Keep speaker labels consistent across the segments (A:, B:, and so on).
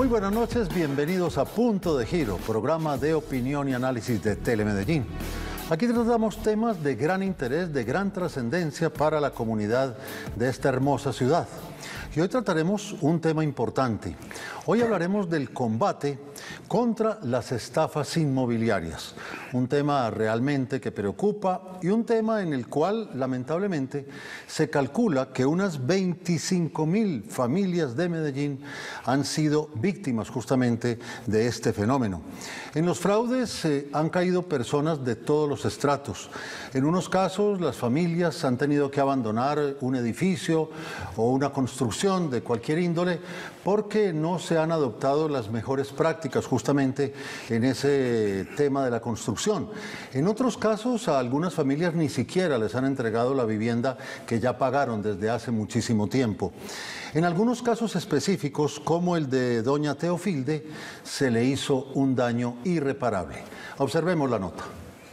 A: Muy buenas noches, bienvenidos a Punto de Giro, programa de opinión y análisis de Telemedellín. Aquí tratamos temas de gran interés, de gran trascendencia para la comunidad de esta hermosa ciudad. Y hoy trataremos un tema importante. Hoy hablaremos del combate contra las estafas inmobiliarias. Un tema realmente que preocupa y un tema en el cual, lamentablemente, se calcula que unas 25.000 familias de Medellín han sido víctimas justamente de este fenómeno. En los fraudes han caído personas de todos los estratos. En unos casos, las familias han tenido que abandonar un edificio o una construcción de cualquier índole porque no se han adoptado las mejores prácticas justamente en ese tema de la construcción. En otros casos, a algunas familias ni siquiera les han entregado la vivienda que ya pagaron desde hace muchísimo tiempo. En algunos casos específicos, como el de doña Teofilde, se le hizo un daño irreparable. Observemos la nota.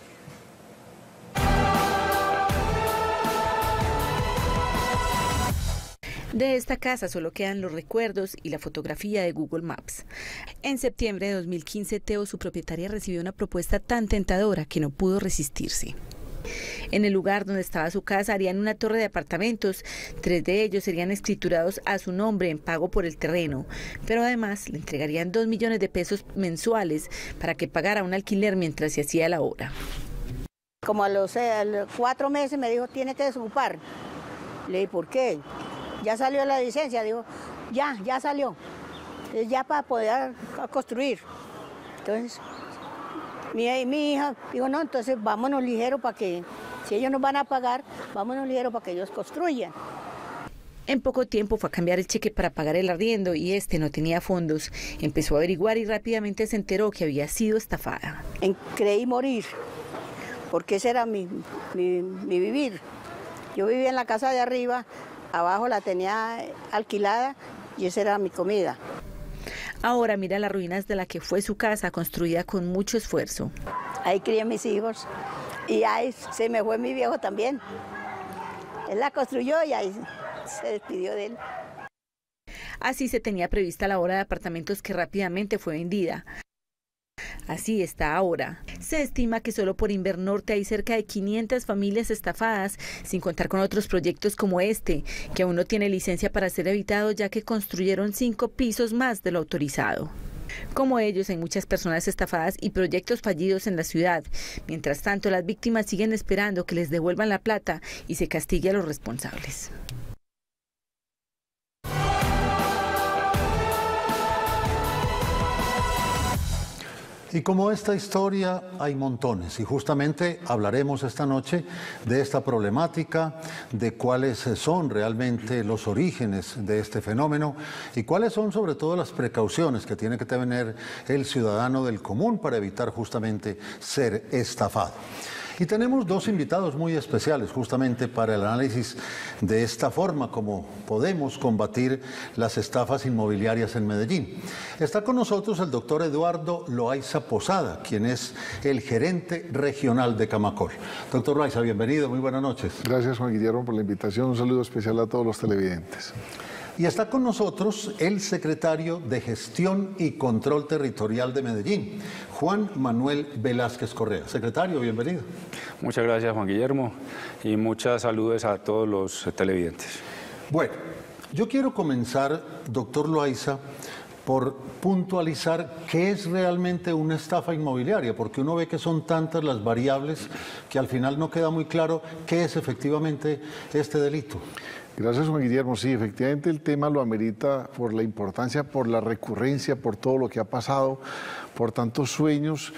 B: De esta casa solo quedan los recuerdos y la fotografía de Google Maps. En septiembre de 2015, Teo, su propietaria, recibió una propuesta tan tentadora que no pudo resistirse. En el lugar donde estaba su casa harían una torre de apartamentos. 3 de ellos serían escriturados a su nombre en pago por el terreno, pero además le entregarían 2 millones de pesos mensuales para que pagara un alquiler mientras se hacía la obra.
C: Como a los 4 meses me dijo, tiene que desocupar. Le dije, ¿por qué? Ya salió la licencia, dijo, ya salió, ya para poder construir. Entonces, mi hija dijo, no, entonces vámonos ligero para que, si ellos nos van a pagar, vámonos ligero para que ellos construyan.
B: En poco tiempo fue a cambiar el cheque para pagar el arriendo y este no tenía fondos. Empezó a averiguar y rápidamente se enteró que había sido estafada.
C: Creí morir, porque ese era mi vivir. Yo vivía en la casa de arriba, abajo la tenía alquilada y esa era mi comida.
B: Ahora mira las ruinas de la que fue su casa, construida con mucho esfuerzo.
C: Ahí crié mis hijos y ahí se me fue mi viejo también. Él la construyó y ahí se despidió de él.
B: Así se tenía prevista la obra de apartamentos que rápidamente fue vendida. Así está ahora. Se estima que solo por Invernorte hay cerca de 500 familias estafadas, sin contar con otros proyectos como este, que aún no tiene licencia para ser habitado ya que construyeron 5 pisos más de lo autorizado. Como ellos, hay muchas personas estafadas y proyectos fallidos en la ciudad. Mientras tanto, las víctimas siguen esperando que les devuelvan la plata y se castigue a los responsables.
A: Y como esta historia hay montones y justamente hablaremos esta noche de esta problemática, de cuáles son realmente los orígenes de este fenómeno y cuáles son sobre todo las precauciones que tiene que tener el ciudadano del común para evitar justamente ser estafado. Y tenemos 2 invitados muy especiales justamente para el análisis de esta forma como podemos combatir las estafas inmobiliarias en Medellín. Está con nosotros el doctor Eduardo Loaiza Posada, quien es el gerente regional de Camacol. Doctor Loaiza, bienvenido, muy buenas noches.
D: Gracias, Juan Guillermo, por la invitación. Un saludo especial a todos los televidentes.
A: Y está con nosotros el secretario de Gestión y Control Territorial de Medellín, Juan Manuel Velázquez Correa. Secretario, bienvenido.
E: Muchas gracias, Juan Guillermo, y muchas saludos a todos los televidentes.
A: Bueno, yo quiero comenzar, doctor Loaiza, por puntualizar qué es realmente una estafa inmobiliaria, porque uno ve que son tantas las variables que al final no queda muy claro qué es efectivamente este delito.
D: Gracias, Juan Guillermo. Sí, efectivamente el tema lo amerita por la importancia, por la recurrencia, por todo lo que ha pasado, por tantos sueños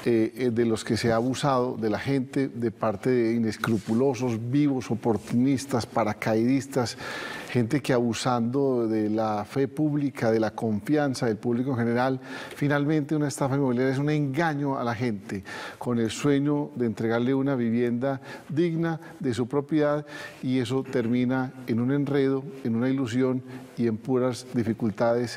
D: de los que se ha abusado de la gente, de parte de inescrupulosos, vivos, oportunistas, paracaidistas, gente que abusando de la fe pública, de la confianza del público en general, finalmente una estafa inmobiliaria es un engaño a la gente con el sueño de entregarle una vivienda digna de su propiedad y eso termina en un enredo, en una ilusión y en puras dificultades,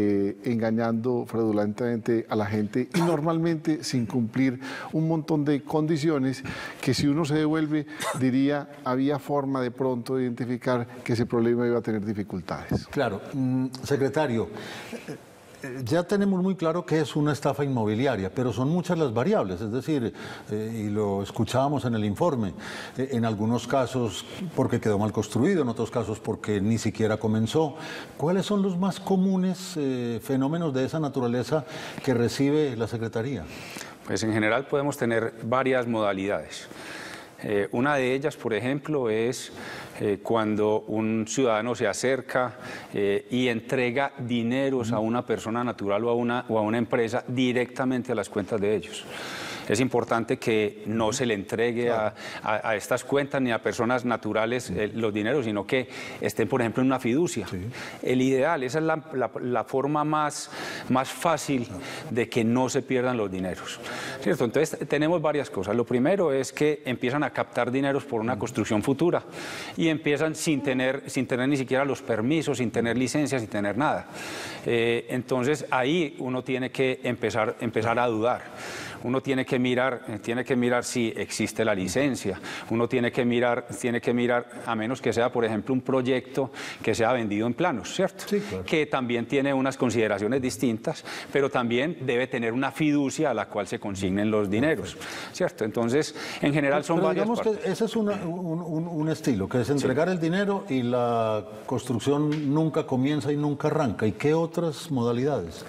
D: engañando fraudulentemente a la gente y normalmente sin cumplir un montón de condiciones que si uno se devuelve diría había forma de pronto de identificar que ese problema iba a tener dificultades.
A: Claro, secretario, ya tenemos muy claro que es una estafa inmobiliaria, pero son muchas las variables, es decir, y lo escuchábamos en el informe, en algunos casos porque quedó mal construido, en otros casos porque ni siquiera comenzó. ¿Cuáles son los más comunes fenómenos de esa naturaleza que recibe la Secretaría?
E: Pues en general podemos tener varias modalidades. Una de ellas, por ejemplo, es cuando un ciudadano se acerca y entrega dineros a una persona natural o a una empresa directamente a las cuentas de ellos. Es importante que no se le entregue a estas cuentas ni a personas naturales los dineros, sino que estén, por ejemplo, en una fiducia. Sí. El ideal, esa es la forma más fácil de que no se pierdan los dineros, ¿cierto? Entonces, tenemos varias cosas. Lo primero es que empiezan a captar dineros por una construcción futura y empiezan sin tener ni siquiera los permisos, sin tener licencias, sin tener nada. Entonces, ahí uno tiene que empezar a dudar. Uno tiene que mirar si existe la licencia, uno tiene que mirar, a menos que sea, por ejemplo, un proyecto que sea vendido en planos, ¿cierto? Sí, claro. Que también tiene unas consideraciones distintas, pero también debe tener una fiducia a la cual se consignen los dineros, ¿cierto? Entonces, en general son varias partes. Digamos
A: que ese es un estilo, que es entregar el dinero y la construcción nunca comienza y nunca arranca. ¿Y qué otras modalidades?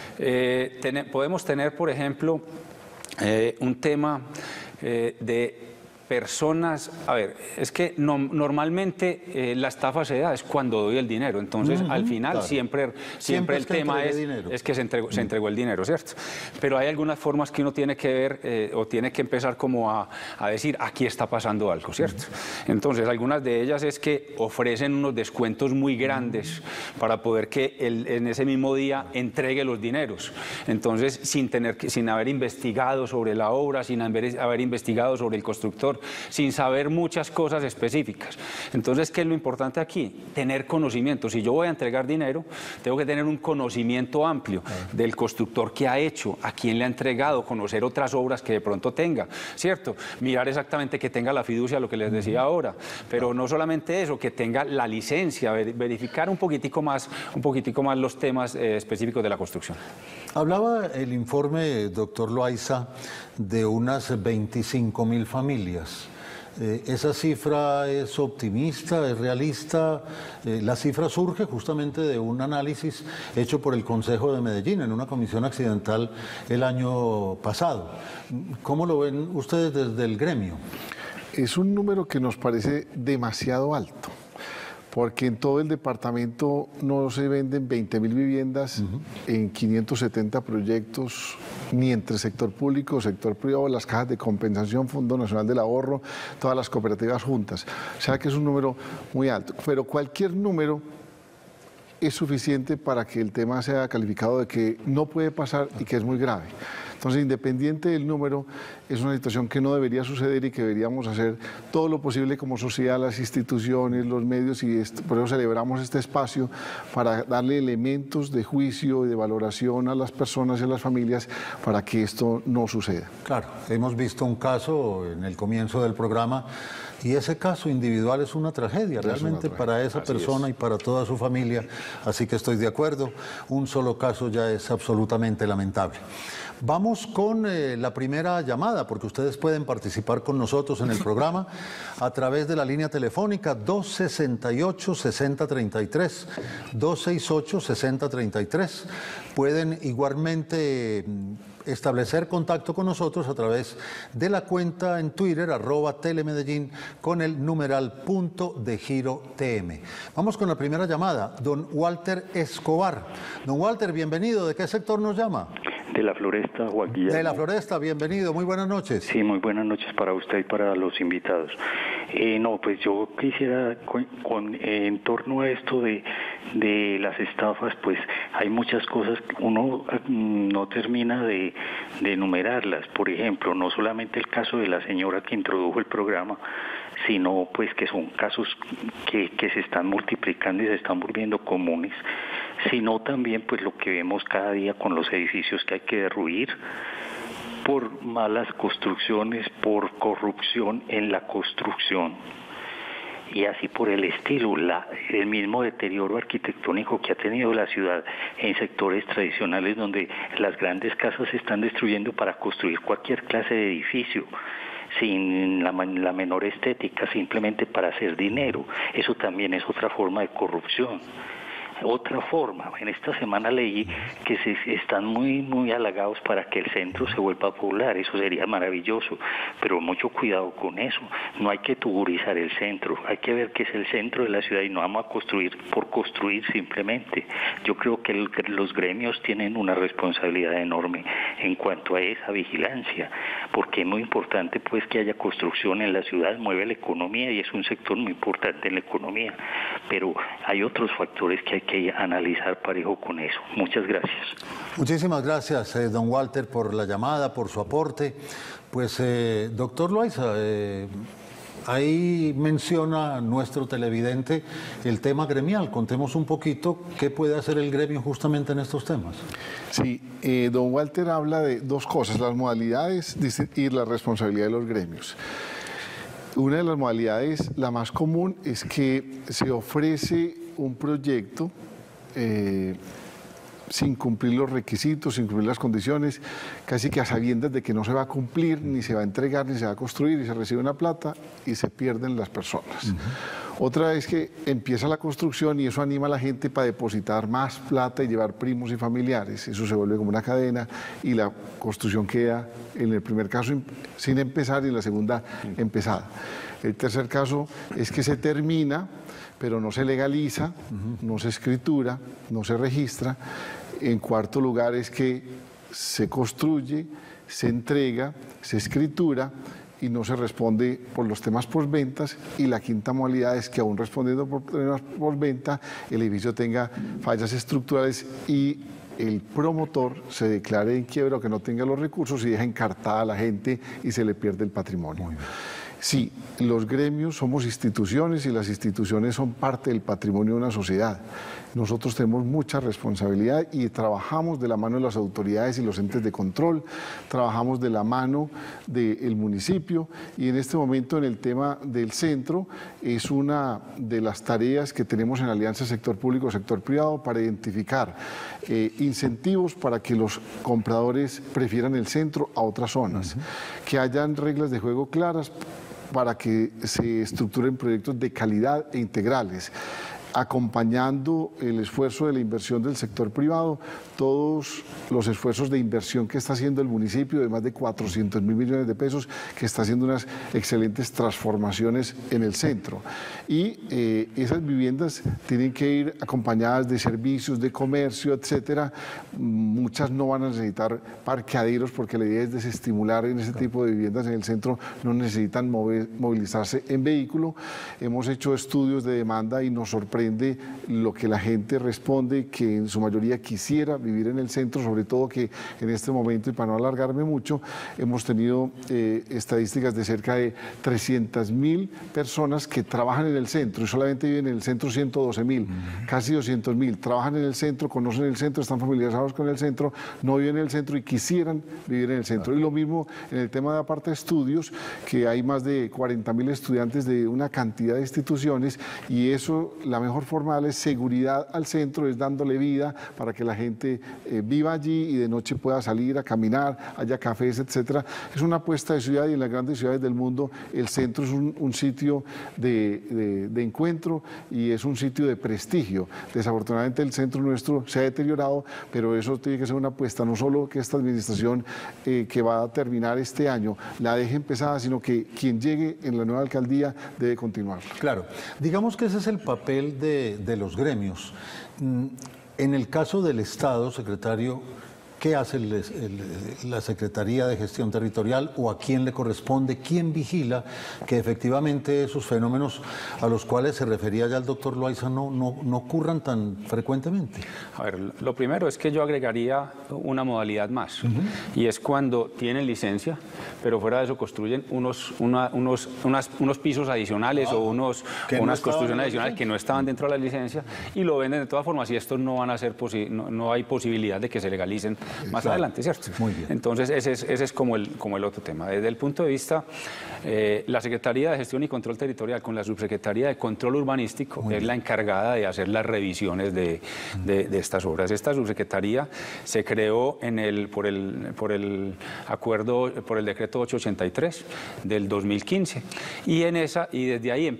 E: Podemos tener, por ejemplo, un tema de personas, a ver, es que normalmente la estafa se da es cuando doy el dinero, entonces al final claro. siempre el tema es que se entregó el dinero, ¿cierto? Pero hay algunas formas que uno tiene que ver o tiene que empezar como a decir, aquí está pasando algo, ¿cierto? Entonces, algunas de ellas es que ofrecen unos descuentos muy grandes para poder que en ese mismo día entregue los dineros, entonces sin haber investigado sobre la obra, sin haber investigado sobre el constructor, sin saber muchas cosas específicas. Entonces, ¿qué es lo importante aquí? Tener conocimiento. Si yo voy a entregar dinero, tengo que tener un conocimiento amplio del constructor que ha hecho, a quién le ha entregado, conocer otras obras que de pronto tenga, ¿cierto? Mirar exactamente que tenga la fiducia, lo que les decía ahora, pero no solamente eso, que tenga la licencia, verificar un poquitico más los temas específicos de la construcción.
A: Hablaba el informe, doctor Loaiza, de unas 25.000 familias. ¿Esa cifra es optimista, es realista? La cifra surge justamente de un análisis hecho por el Consejo de Medellín en una comisión accidental el año pasado. ¿Cómo lo ven ustedes desde el gremio?
D: Es un número que nos parece demasiado alto, porque en todo el departamento no se venden 20.000 viviendas en 570 proyectos, ni entre sector público o sector privado, las cajas de compensación, Fondo Nacional del Ahorro, todas las cooperativas juntas. O sea que es un número muy alto, pero cualquier número es suficiente para que el tema sea calificado de que no puede pasar y que es muy grave. Entonces, independiente del número, es una situación que no debería suceder y que deberíamos hacer todo lo posible como sociedad, las instituciones, los medios, y por eso celebramos este espacio para darle elementos de juicio y de valoración a las personas y a las familias para que esto no suceda.
A: Claro, hemos visto un caso en el comienzo del programa y ese caso individual es una tragedia realmente para esa persona y para toda su familia, así que estoy de acuerdo, un solo caso ya es absolutamente lamentable. Vamos con la primera llamada, porque ustedes pueden participar con nosotros en el programa a través de la línea telefónica 268-6033, 268-6033. Pueden igualmente establecer contacto con nosotros a través de la cuenta en Twitter, @telemedellín, con el numeral .de_giro_tm. Vamos con la primera llamada, don Walter Escobar. Don Walter, bienvenido. ¿De qué sector nos llama?
F: De La Floresta, Juan Guillermo.
A: De La Floresta, bienvenido, muy buenas noches.
F: Sí, muy buenas noches para usted y para los invitados. No, pues yo quisiera, en torno a esto de las estafas, pues hay muchas cosas que uno no termina de enumerarlas. Por ejemplo, no solamente el caso de la señora que introdujo el programa, sino pues que son casos que se están multiplicando y se están volviendo comunes, sino también pues lo que vemos cada día con los edificios que hay que derruir por malas construcciones, por corrupción en la construcción. y así por el estilo. El mismo deterioro arquitectónico que ha tenido la ciudad en sectores tradicionales donde las grandes casas se están destruyendo para construir cualquier clase de edificio sin la menor estética, simplemente para hacer dinero. Eso también es otra forma de corrupción. Otra forma, en esta semana leí que están muy halagados para que el centro se vuelva popular, eso sería maravilloso, pero mucho cuidado con eso, no hay que tuburizar el centro, hay que ver que es el centro de la ciudad y no vamos a construir por construir simplemente. Yo creo que los gremios tienen una responsabilidad enorme en cuanto a esa vigilancia, porque es muy importante pues que haya construcción en la ciudad, mueve la economía y es un sector muy importante en la economía, pero hay otros factores que hay que analizar parejo con eso. Muchas gracias.
A: Muchísimas gracias, don Walter, por la llamada, por su aporte. Pues, doctor Loaiza, ahí menciona nuestro televidente el tema gremial. Contemos un poquito qué puede hacer el gremio justamente en estos temas.
D: Sí, don Walter habla de dos cosas, las modalidades y la responsabilidad de los gremios. Una de las modalidades, la más común, es que se ofrece un proyecto sin cumplir los requisitos, sin cumplir las condiciones, casi que a sabiendas de que no se va a cumplir, ni se va a entregar, ni se va a construir, y se recibe una plata y se pierden las personas. Otra es que empieza la construcción y eso anima a la gente para depositar más plata y llevar primos y familiares. Eso se vuelve como una cadena y la construcción queda, en el primer caso, sin empezar y en la segunda, empezada. El tercer caso es que se termina, pero no se legaliza, no se escritura, no se registra. En cuarto lugar es que se construye, se entrega, se escritura y no se responde por los temas postventas. Y la quinta modalidad es que aún respondiendo por temas postventa, el edificio tenga fallas estructurales y el promotor se declare en quiebra o que no tenga los recursos y deja encartada a la gente y se le pierde el patrimonio. Sí, los gremios somos instituciones y las instituciones son parte del patrimonio de una sociedad. Nosotros tenemos mucha responsabilidad y trabajamos de la mano de las autoridades y los entes de control, trabajamos de la mano del municipio y en este momento en el tema del centro es una de las tareas que tenemos en Alianza Sector Público-Sector Privado para identificar incentivos para que los compradores prefieran el centro a otras zonas, que hayan reglas de juego claras para que se estructuren proyectos de calidad e integrales, acompañando el esfuerzo de la inversión del sector privado, todos los esfuerzos de inversión que está haciendo el municipio de más de 400.000 millones de pesos, que está haciendo unas excelentes transformaciones en el centro. Y esas viviendas tienen que ir acompañadas de servicios, de comercio, etcétera. Muchas no van a necesitar parqueaderos porque la idea es desestimular en ese tipo de viviendas en el centro, no necesitan movilizarse en vehículo. Hemos hecho estudios de demanda y nos sorprende lo que la gente responde, que en su mayoría quisiera vivir en el centro, sobre todo que en este momento, y para no alargarme mucho, hemos tenido estadísticas de cerca de 300.000 personas que trabajan en el centro y solamente viven en el centro 112.000, casi 200.000, trabajan en el centro, conocen el centro, están familiarizados con el centro, no viven en el centro y quisieran vivir en el centro. Y lo mismo en el tema de aparte de estudios, que hay más de 40.000 estudiantes de una cantidad de instituciones y eso, la mejor forma de darle seguridad al centro es dándole vida para que la gente viva allí y de noche pueda salir a caminar, haya cafés, etcétera. Es una apuesta de ciudad y en las grandes ciudades del mundo el centro es un sitio de encuentro y es un sitio de prestigio. Desafortunadamente el centro nuestro se ha deteriorado, pero eso tiene que ser una apuesta, no solo que esta administración que va a terminar este año la deje empezada, sino que quien llegue en la nueva alcaldía debe continuar.
A: Claro, digamos que ese es el papel de los gremios. En el caso del Estado, secretario, ¿qué hace la Secretaría de Gestión Territorial o a quién le corresponde? ¿Quién vigila que efectivamente esos fenómenos a los cuales se refería ya el doctor Loaiza no ocurran tan frecuentemente?
E: A ver, lo primero es que yo agregaría una modalidad más y es cuando tienen licencia, pero fuera de eso construyen unos pisos adicionales o unas construcciones adicionales que no estaban dentro de la licencia y lo venden de todas formas y estos no van a ser no hay posibilidad de que se legalicen más adelante, ¿cierto?
A: Muy bien.
E: Entonces, ese es como el otro tema. Desde el punto de vista, la Secretaría de Gestión y Control Territorial con la Subsecretaría de Control Urbanístico es la encargada de hacer las revisiones de estas obras. Esta subsecretaría se creó por el acuerdo, por el decreto 883 del 2015 y desde ahí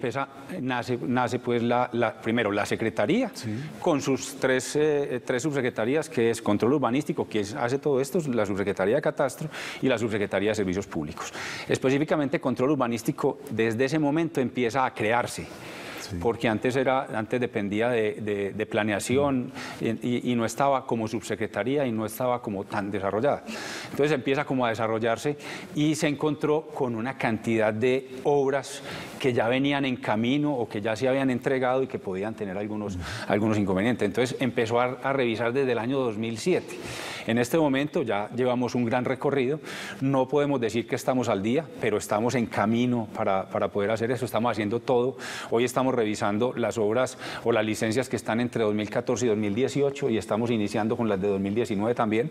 E: nace pues primero la Secretaría con sus tres subsecretarías, que es Control Urbanístico, que hace todo esto, la Subsecretaría de Catastro y la Subsecretaría de Servicios Públicos. Específicamente Control Urbanístico desde ese momento empieza a crearse. Porque antes dependía de planeación y no estaba como subsecretaría y no estaba como tan desarrollada. Entonces empieza como a desarrollarse y se encontró con una cantidad de obras que ya venían en camino o que ya se habían entregado y que podían tener algunos inconvenientes. Entonces empezó a revisar desde el año 2007. En este momento ya llevamos un gran recorrido, no podemos decir que estamos al día, pero estamos en camino para poder hacer eso, estamos haciendo todo. Hoy estamos revisando las obras o las licencias que están entre 2014 y 2018 y estamos iniciando con las de 2019 también.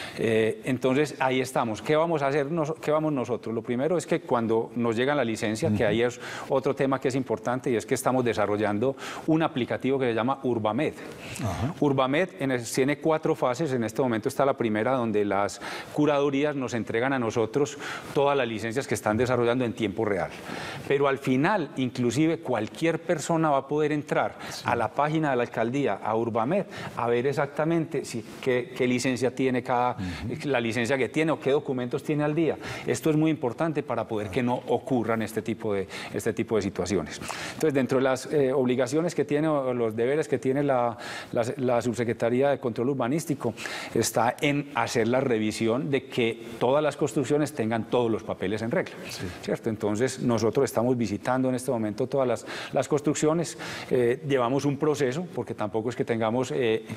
E: Entonces ahí estamos. ¿Qué vamos a hacer? ¿Qué vamos nosotros? Lo primero es que cuando nos llega la licencia, que ahí es otro tema que es importante, y es que estamos desarrollando un aplicativo que se llama Urbamed. Urbamed tiene 4 fases. En este momento está la primera, donde las curadurías nos entregan a nosotros todas las licencias que están desarrollando en tiempo real. Pero al final, inclusive cualquier persona va a poder entrar a la página de la alcaldía, a Urbamed, a ver exactamente qué licencia tiene la licencia que tiene o qué documentos tiene al día. Esto es muy importante para poder que no ocurran este tipo de situaciones. Entonces, dentro de las obligaciones que tiene o los deberes que tiene la Subsecretaría de Control Urbanístico está en hacer la revisión de que todas las construcciones tengan todos los papeles en regla, ¿cierto? Entonces, nosotros estamos visitando en este momento todas las construcciones, llevamos un proceso, porque tampoco es que tengamos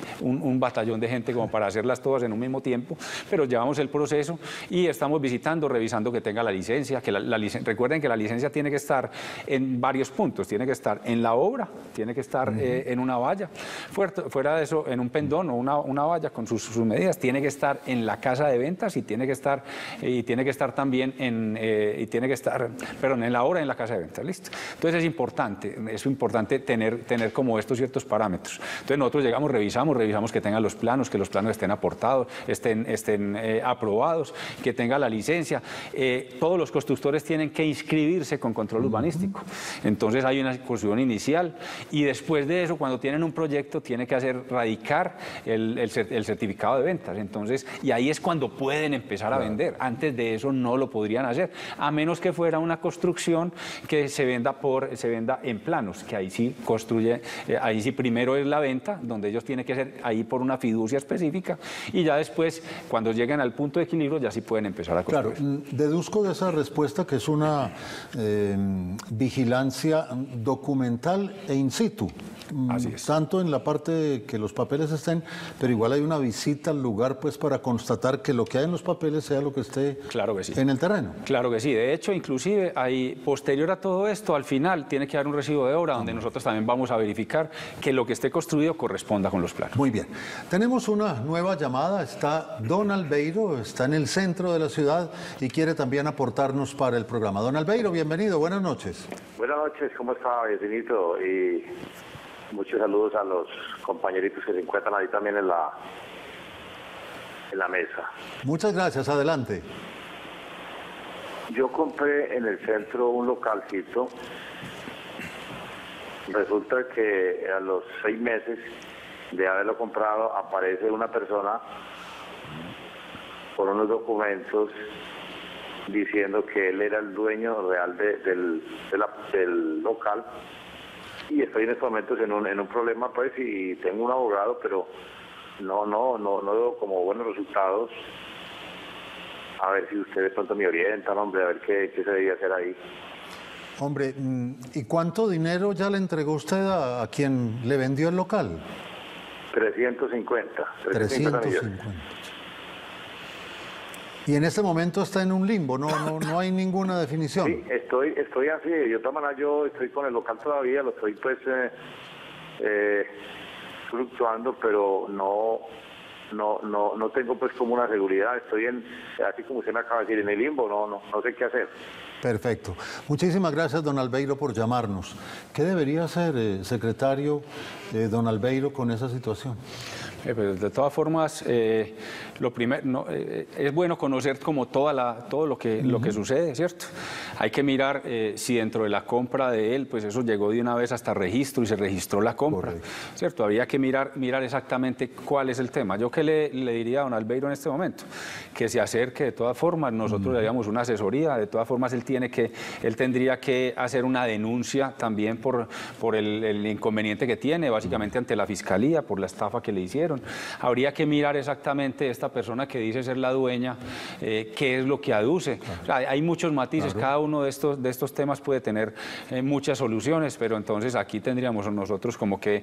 E: un batallón de gente como para hacerlas todas en un mismo tiempo, pero llevamos el proceso y estamos visitando, revisando que tenga la licencia, recuerden que la licencia tiene que estar en varios puntos, tiene que estar en la obra, tiene que estar en una valla, fuera de eso, en un pendón o una valla con sus medidas, tiene que estar en la casa de ventas y tiene que estar también en la obra, en la casa de ventas, ¿listo? Entonces es importante tener como estos ciertos parámetros. Entonces nosotros llegamos, revisamos que tengan los planos, que los planos estén aportados, estén aprobados, que tenga la licencia. Todos los constructores tienen que inscribirse con control urbanístico. Entonces hay una construcción inicial y después de eso, cuando tienen un proyecto, tiene que hacer radicar el certificado de ventas. Entonces, y ahí es cuando pueden empezar a vender. Antes de eso no lo podrían hacer, a menos que fuera una construcción que se venda en planos, que ahí sí ahí sí primero es la venta, donde ellos tienen que ser ahí por una fiducia específica, y ya después, cuando lleguen al punto de equilibrio, ya sí pueden empezar a construir.
A: Claro, deduzco de esa respuesta que es una vigilancia documental e in situ.
E: Así es.
A: Tanto en la parte que los papeles estén, pero igual hay una visita al lugar pues para constatar que lo que hay en los papeles sea lo que esté en el terreno.
E: Claro que sí. De hecho, inclusive, posterior a todo esto, al final tiene que haber un recibo de obra donde nosotros también vamos a verificar que lo que esté construido corresponda con los planos.
A: Muy bien. Tenemos una nueva llamada. Está Don Albeiro, está en el centro de la ciudad y quiere también aportarnos para el programa. Don Albeiro, bienvenido. Buenas noches.
G: Buenas noches. ¿Cómo está, vecinito? Y muchos saludos a los compañeritos que se encuentran ahí también en la mesa.
A: Muchas gracias, adelante.
G: Yo compré en el centro un localcito. Resulta que a los 6 meses de haberlo comprado aparece una persona con unos documentos diciendo que él era el dueño real del local. Y estoy en estos momentos en un problema, pues, y tengo un abogado, pero no veo como buenos resultados. A ver si ustedes pronto me orientan, hombre, a ver qué se debía hacer ahí.
A: Hombre, ¿y cuánto dinero ya le entregó usted a quien le vendió el local?
G: 350 millones.
A: Y en este momento está en un limbo, no hay ninguna definición.
G: Sí, estoy así. De todas maneras, yo estoy con el local todavía, lo estoy pues fluctuando, pero no no tengo pues como una seguridad, estoy así como usted me acaba de decir, en el limbo, no sé qué hacer.
A: Perfecto. Muchísimas gracias, don Albeiro, por llamarnos. ¿Qué debería hacer, secretario, don Albeiro, con esa situación?
E: Pues de todas formas, lo primero, es bueno conocer como todo lo que sucede, ¿cierto? Hay que mirar si dentro de la compra de él, pues eso llegó de una vez hasta registro y se registró la compra, correcto, ¿cierto? Habría que mirar exactamente cuál es el tema. Yo que le diría a don Albeiro en este momento, que se acerque de todas formas, nosotros le daríamos una asesoría, de todas formas él tendría que hacer una denuncia también por el inconveniente que tiene, básicamente ante la Fiscalía, por la estafa que le hicieron. Habría que mirar exactamente esta persona que dice ser la dueña, qué es lo que aduce. Claro. O sea, hay muchos matices, claro, cada uno de estos temas puede tener muchas soluciones, pero entonces aquí tendríamos nosotros como que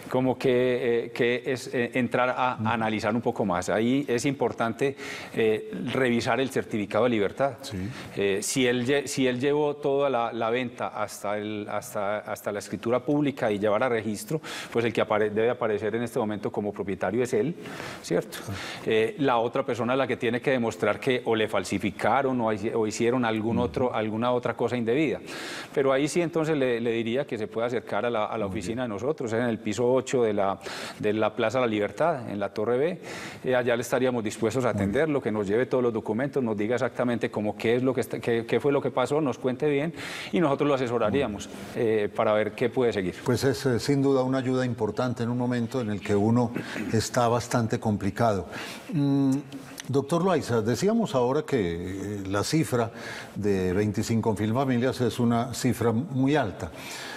E: entrar a analizar un poco más. Ahí es importante revisar el certificado de libertad. Sí. Si él llevó toda la venta hasta la escritura pública y llevar a registro, pues el que debe aparecer en este momento como propietario es él, ¿cierto? La otra persona la que tiene que demostrar que o le falsificaron o hicieron alguna otra cosa indebida. Pero ahí sí entonces le diría que se puede acercar a la oficina de nosotros, en el piso 8 de la Plaza La Libertad, en la Torre B. Allá le estaríamos dispuestos a atenderlo, que nos lleve todos los documentos, nos diga exactamente qué fue lo que pasó, nos cuente bien y nosotros lo asesoraríamos para ver qué puede seguir.
A: Pues es sin duda una ayuda importante en un momento en el que uno está bastante complicado. Doctor Loaiza, decíamos ahora que la cifra de 25.000 familias es una cifra muy alta,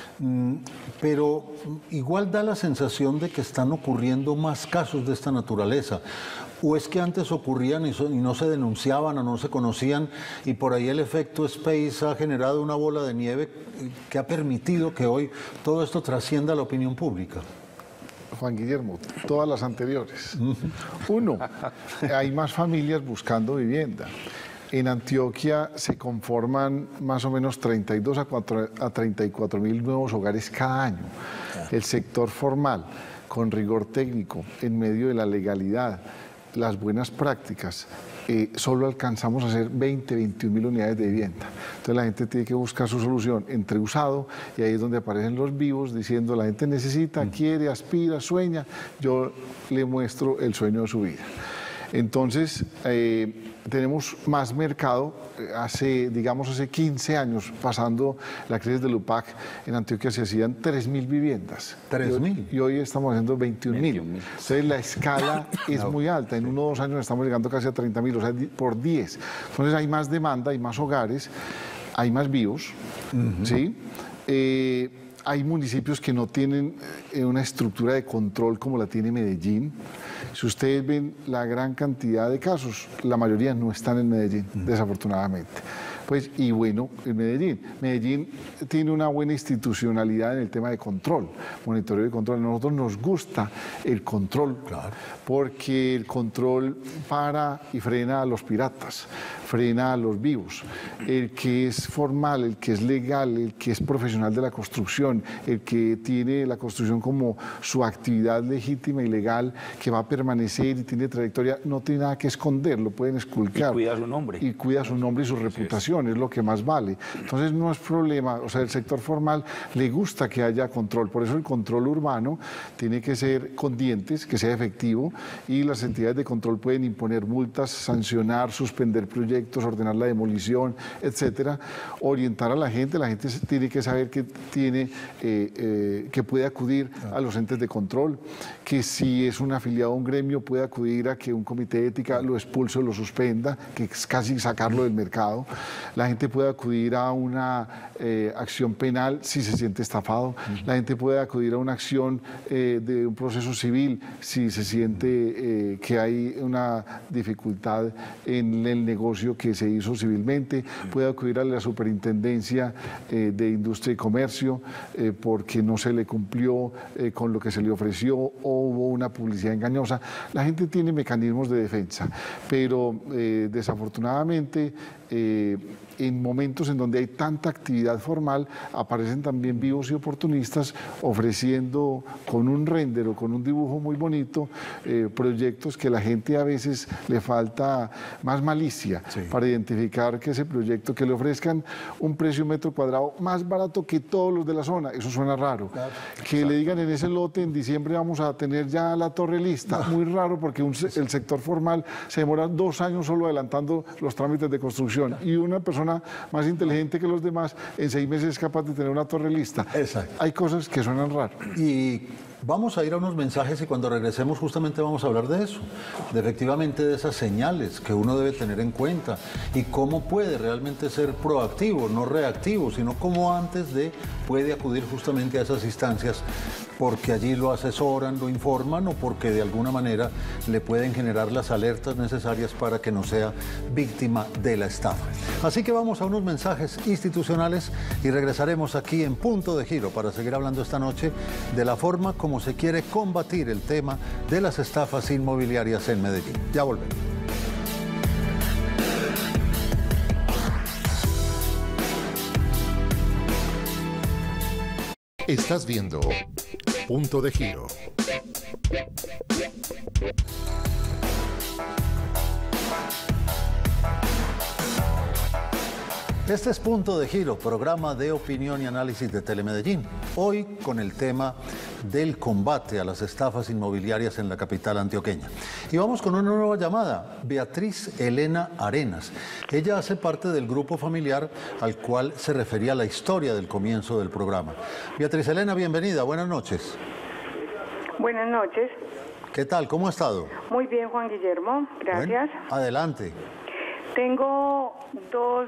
A: pero igual da la sensación de que están ocurriendo más casos de esta naturaleza. ¿O es que antes ocurrían y no se denunciaban o no se conocían y por ahí el efecto Space ha generado una bola de nieve que ha permitido que hoy todo esto trascienda a la opinión pública?
D: Juan Guillermo, todas las anteriores. Uno, hay más familias buscando vivienda. En Antioquia se conforman más o menos 32 a 34.000 nuevos hogares cada año. El sector formal, con rigor técnico, en medio de la legalidad, las buenas prácticas, solo alcanzamos a hacer 21.000 unidades de vivienda. Entonces la gente tiene que buscar su solución entre usado, y ahí es donde aparecen los vivos diciendo la gente necesita, quiere, aspira, sueña, yo le muestro el sueño de su vida. Entonces tenemos más mercado. Hace 15 años, pasando la crisis del UPAC, en Antioquia se hacían 3.000 viviendas. ¿3.000? Y hoy estamos haciendo 21.000. Entonces la escala es muy alta. En 1 o 2 años estamos llegando casi a 30.000, o sea, por 10. Entonces hay más demanda, hay más hogares, hay más vivos, ¿sí? Hay municipios que no tienen una estructura de control como la tiene Medellín. Si ustedes ven la gran cantidad de casos, la mayoría no están en Medellín, desafortunadamente. Pues, y bueno, en Medellín tiene una buena institucionalidad en el tema de control, monitoreo y control. A nosotros nos gusta el control, claro, porque el control para y frena a los piratas, frena a los vivos. El que es formal, el que es legal, el que es profesional de la construcción, el que tiene la construcción como su actividad legítima y legal, que va a permanecer y tiene trayectoria, no tiene nada que esconder, lo pueden esculcar.
E: Y cuida su nombre.
D: Y cuida su nombre y su reputación, es lo que más vale. Entonces no es problema, o sea, el sector formal le gusta que haya control, por eso el control urbano tiene que ser con dientes, que sea efectivo, y las entidades de control pueden imponer multas, sancionar, suspender proyectos, ordenar la demolición, etcétera, orientar a la gente tiene que saber que que puede acudir a los entes de control, que si es un afiliado a un gremio puede acudir a que un comité de ética lo expulse o lo suspenda, que es casi sacarlo del mercado. La gente puede acudir a una acción penal si se siente estafado. La gente puede acudir a una acción de un proceso civil si se siente que hay una dificultad en el negocio que se hizo civilmente. Puede acudir a la Superintendencia de Industria y Comercio porque no se le cumplió con lo que se le ofreció o hubo una publicidad engañosa. La gente tiene mecanismos de defensa, pero desafortunadamente en momentos en donde hay tanta actividad formal, aparecen también vivos y oportunistas ofreciendo con un render o con un dibujo muy bonito proyectos que la gente a veces le falta más malicia para identificar que ese proyecto, que le ofrezcan un precio metro cuadrado más barato que todos los de la zona, eso suena raro. Que le digan en ese lote en diciembre vamos a tener ya la torre lista, muy raro porque el sector formal se demora 2 años solo adelantando los trámites de construcción y una persona más inteligente que los demás en 6 meses es capaz de tener una torre lista.
A: Exacto.
D: Hay cosas que suenan raro.
A: Y vamos a ir a unos mensajes y cuando regresemos justamente vamos a hablar de eso, de efectivamente de esas señales que uno debe tener en cuenta y cómo puede realmente ser proactivo, no reactivo, sino cómo antes de puede acudir justamente a esas instancias porque allí lo asesoran, lo informan o porque de alguna manera le pueden generar las alertas necesarias para que no sea víctima de la estafa. Así que vamos a unos mensajes institucionales y regresaremos aquí en Punto de Giro para seguir hablando esta noche de la forma como se quiere combatir el tema de las estafas inmobiliarias en Medellín. Ya volvemos.
H: Estás viendo Punto de Giro.
A: Este es Punto de Giro, programa de opinión y análisis de Telemedellín. Hoy con el tema del combate a las estafas inmobiliarias en la capital antioqueña. Y vamos con una nueva llamada, Beatriz Elena Arenas. Ella hace parte del grupo familiar al cual se refería la historia del comienzo del programa. Beatriz Elena, bienvenida, buenas noches.
I: Buenas noches.
A: ¿Qué tal? ¿Cómo ha estado?
I: Muy bien, Juan Guillermo, gracias.
A: Bueno, adelante.
I: Tengo dos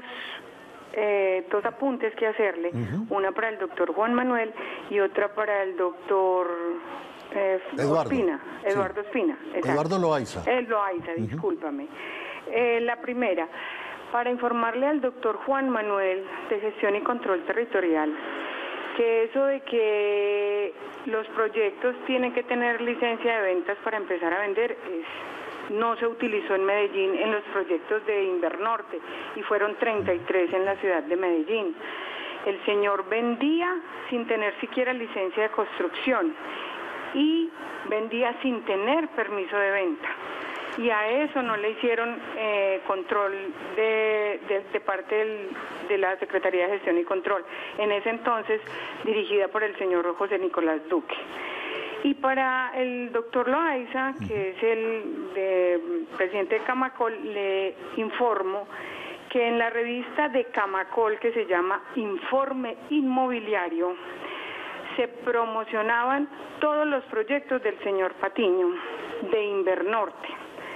I: apuntes que hacerle, una para el doctor Juan Manuel y otra para el doctor
A: Eduardo
I: Ospina, Eduardo Ospina. Exacto.
A: Eduardo Loaiza.
I: Loaiza, discúlpame. La primera, para informarle al doctor Juan Manuel de Gestión y Control Territorial, que eso de que los proyectos tienen que tener licencia de ventas para empezar a vender no se utilizó en Medellín en los proyectos de Invernorte y fueron 33 en la ciudad de Medellín. El señor vendía sin tener siquiera licencia de construcción y vendía sin tener permiso de venta. Y a eso no le hicieron control de parte de la Secretaría de Gestión y Control, en ese entonces dirigida por el señor José Nicolás Duque. Y para el doctor Loaiza, que es el presidente de Camacol, le informo que en la revista de Camacol, que se llama Informe Inmobiliario, se promocionaban todos los proyectos del señor Patiño, de Invernorte.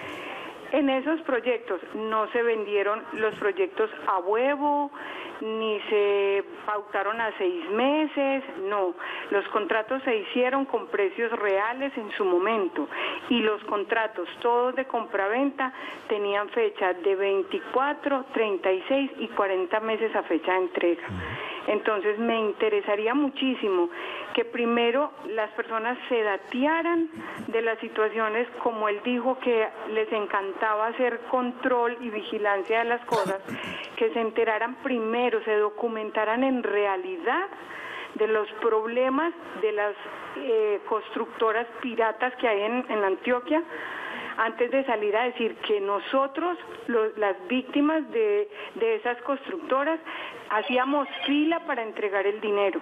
I: En esos proyectos no se vendieron los proyectos a huevo, ni se pautaron a 6 meses, no. Los contratos se hicieron con precios reales en su momento y los contratos todos de compraventa tenían fecha de 24, 36 y 40 meses a fecha de entrega. Entonces me interesaría muchísimo que primero las personas se datearan de las situaciones, como él dijo que les encantaba hacer control y vigilancia de las cosas, que se enteraran primero, se documentaran en realidad de los problemas de las constructoras piratas que hay en Antioquia, antes de salir a decir que nosotros, las víctimas de esas constructoras, hacíamos fila para entregar el dinero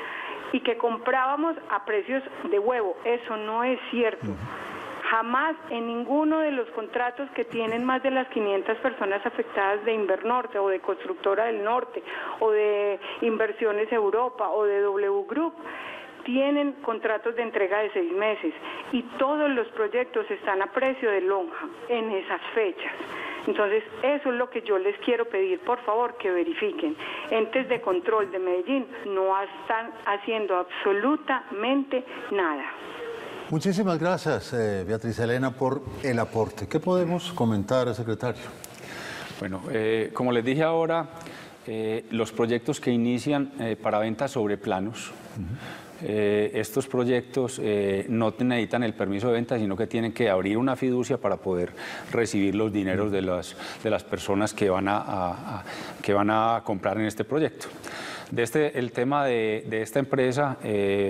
I: y que comprábamos a precios de huevo. Eso no es cierto. Jamás en ninguno de los contratos que tienen más de las 500 personas afectadas de Invernorte o de Constructora del Norte o de Inversiones Europa o de W Group tienen contratos de entrega de 6 meses y todos los proyectos están a precio de lonja en esas fechas. Entonces, eso es lo que yo les quiero pedir, por favor, que verifiquen. Entes de control de Medellín no están haciendo absolutamente nada.
A: Muchísimas gracias, Beatriz Elena, por el aporte. ¿Qué podemos comentar, secretario?
E: Bueno, como les dije ahora, los proyectos que inician para venta sobre planos estos proyectos no necesitan el permiso de venta, sino que tienen que abrir una fiducia para poder recibir los dineros de las personas que van a comprar en este proyecto. El tema de esta empresa,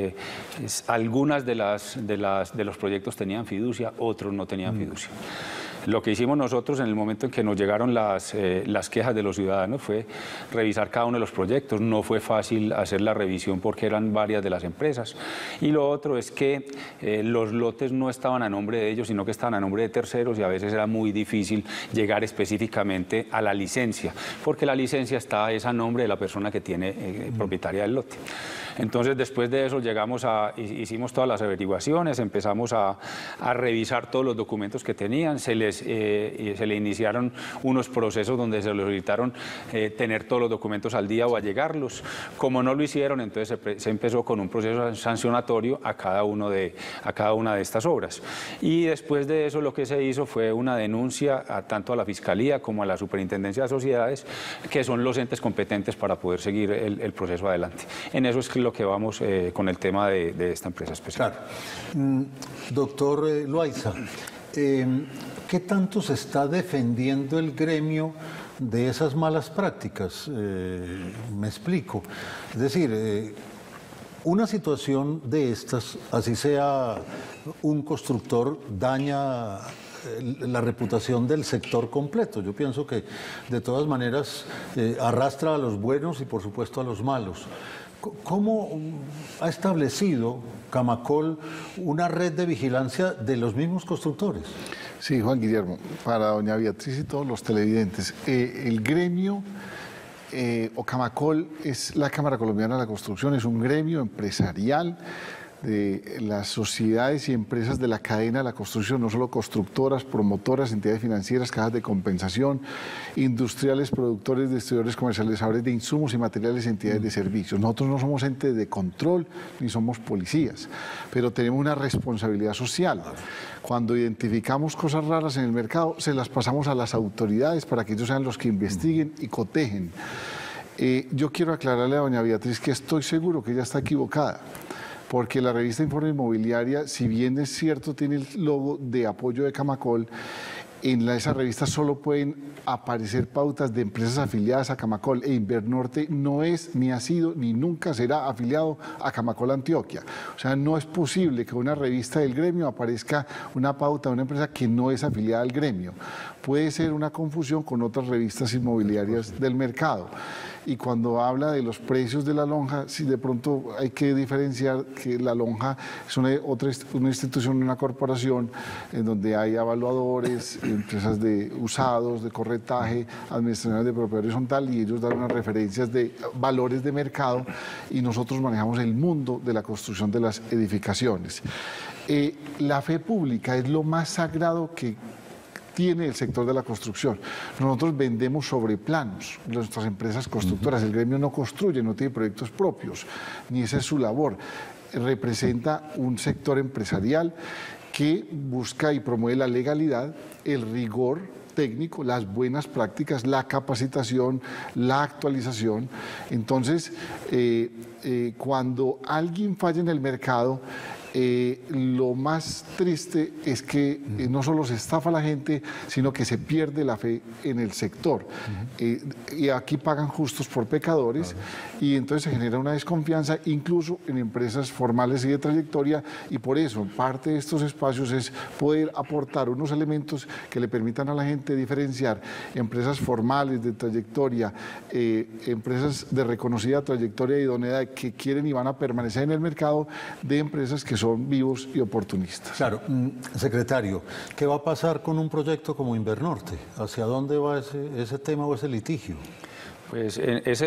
E: algunas de los proyectos tenían fiducia, otros no tenían fiducia. Lo que hicimos nosotros en el momento en que nos llegaron las quejas de los ciudadanos fue revisar cada uno de los proyectos. No fue fácil hacer la revisión porque eran varias de las empresas. Y lo otro es que los lotes no estaban a nombre de ellos, sino que estaban a nombre de terceros, y a veces era muy difícil llegar específicamente a la licencia, porque la licencia es a nombre de la persona que tiene propietaria del lote. Entonces, después de eso hicimos todas las averiguaciones, empezamos a revisar todos los documentos que tenían, se le iniciaron unos procesos donde se les solicitaron tener todos los documentos al día o allegarlos. Como no lo hicieron, entonces se empezó con un proceso sancionatorio a cada una de estas obras. Y después de eso lo que se hizo fue una denuncia tanto a la Fiscalía como a la Superintendencia de Sociedades, que son los entes competentes para poder seguir el proceso adelante. En eso es lo que vamos con el tema de esta empresa especial.
A: Claro. Doctor Loaiza, ¿qué tanto se está defendiendo el gremio de esas malas prácticas? Me explico. Es decir, una situación de estas, así sea un constructor, daña la reputación del sector completo. Yo pienso que de todas maneras arrastra a los buenos y por supuesto a los malos. ¿Cómo ha establecido Camacol una red de vigilancia de los mismos constructores?
D: Sí, Juan Guillermo, para doña Beatriz y todos los televidentes, el gremio o Camacol es la Cámara Colombiana de la Construcción, es un gremio empresarial de las sociedades y empresas de la cadena de la construcción, no solo constructoras, promotoras, entidades financieras, cajas de compensación, industriales, productores, distribuidores, comercializadores de insumos y materiales, entidades de servicios. Nosotros no somos entes de control ni somos policías, pero tenemos una responsabilidad social. Cuando identificamos cosas raras en el mercado, se las pasamos a las autoridades para que ellos sean los que investiguen y cotejen. Yo quiero aclararle a doña Beatriz que estoy seguro que ella está equivocada, porque la revista Informe Inmobiliaria, si bien es cierto, tiene el logo de apoyo de Camacol, en esa revista solo pueden aparecer pautas de empresas afiliadas a Camacol, e Invernorte no es, ni ha sido, ni nunca será afiliado a Camacol Antioquia. O sea, no es posible que en una revista del gremio aparezca una pauta de una empresa que no es afiliada al gremio. Puede ser una confusión con otras revistas inmobiliarias del mercado. Y cuando habla de los precios de la lonja, sí, de pronto hay que diferenciar que la lonja es una institución, una corporación en donde hay evaluadores, empresas de usados, de corretaje, administraciones de propiedad horizontal, y ellos dan unas referencias de valores de mercado, y nosotros manejamos el mundo de la construcción de las edificaciones. La fe pública es lo más sagrado que tiene el sector de la construcción. Nosotros vendemos sobre planos, nuestras empresas constructoras. El gremio no construye, no tiene proyectos propios, ni esa es su labor. Representa un sector empresarial que busca y promueve la legalidad, el rigor técnico, las buenas prácticas, la capacitación, la actualización. Entonces, cuando alguien falla en el mercado, lo más triste es que no solo se estafa a la gente, sino que se pierde la fe en el sector. Y aquí pagan justos por pecadores, y entonces se genera una desconfianza incluso en empresas formales y de trayectoria, y por eso parte de estos espacios es poder aportar unos elementos que le permitan a la gente diferenciar empresas formales de trayectoria, empresas de reconocida trayectoria y idoneidad que quieren y van a permanecer en el mercado, de empresas que son vivos y oportunistas.
A: Claro, secretario, ¿qué va a pasar con un proyecto como Invernorte? ¿Hacia dónde va ese tema o ese litigio?
E: Pues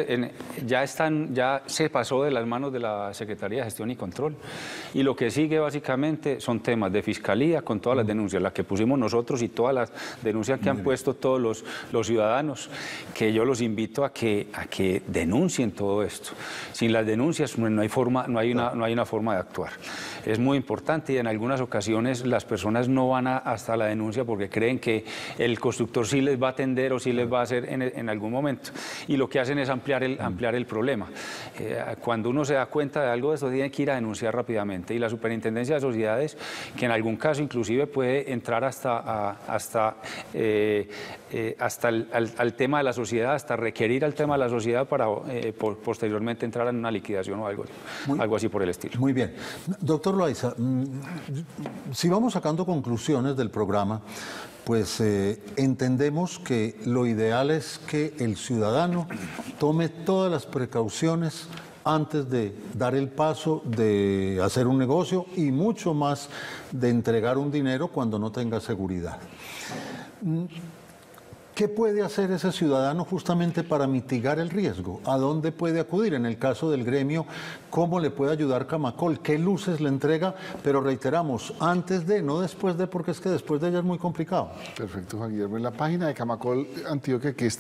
E: ya se pasó de las manos de la Secretaría de Gestión y Control, y lo que sigue básicamente son temas de fiscalía con todas las denuncias, las que pusimos nosotros y todas las denuncias que han puesto todos los ciudadanos, que yo los invito a que denuncien todo esto. Sin las denuncias no hay una forma de actuar. Es muy importante, y en algunas ocasiones las personas no van hasta la denuncia porque creen que el constructor sí les va a atender o sí les va a hacer en algún momento. y lo que hacen es ampliar el problema. Cuando uno se da cuenta de algo de esto, tiene que ir a denunciar rápidamente, y la Superintendencia de Sociedades, que en algún caso inclusive puede entrar hasta al tema de la sociedad, hasta requerir al tema de la sociedad para posteriormente entrar en una liquidación o algo así por el estilo.
A: Muy bien. Doctor Loaiza, si vamos sacando conclusiones del programa, pues entendemos que lo ideal es que el ciudadano tome todas las precauciones antes de dar el paso de hacer un negocio y mucho más de entregar un dinero cuando no tenga seguridad. ¿Qué puede hacer ese ciudadano justamente para mitigar el riesgo? ¿A dónde puede acudir? En el caso del gremio, ¿cómo le puede ayudar Camacol? ¿Qué luces le entrega? Pero reiteramos, antes de, no después de, porque es que después de ella es muy complicado.
D: Perfecto, Juan Guillermo. En la página de Camacol Antioquia, que es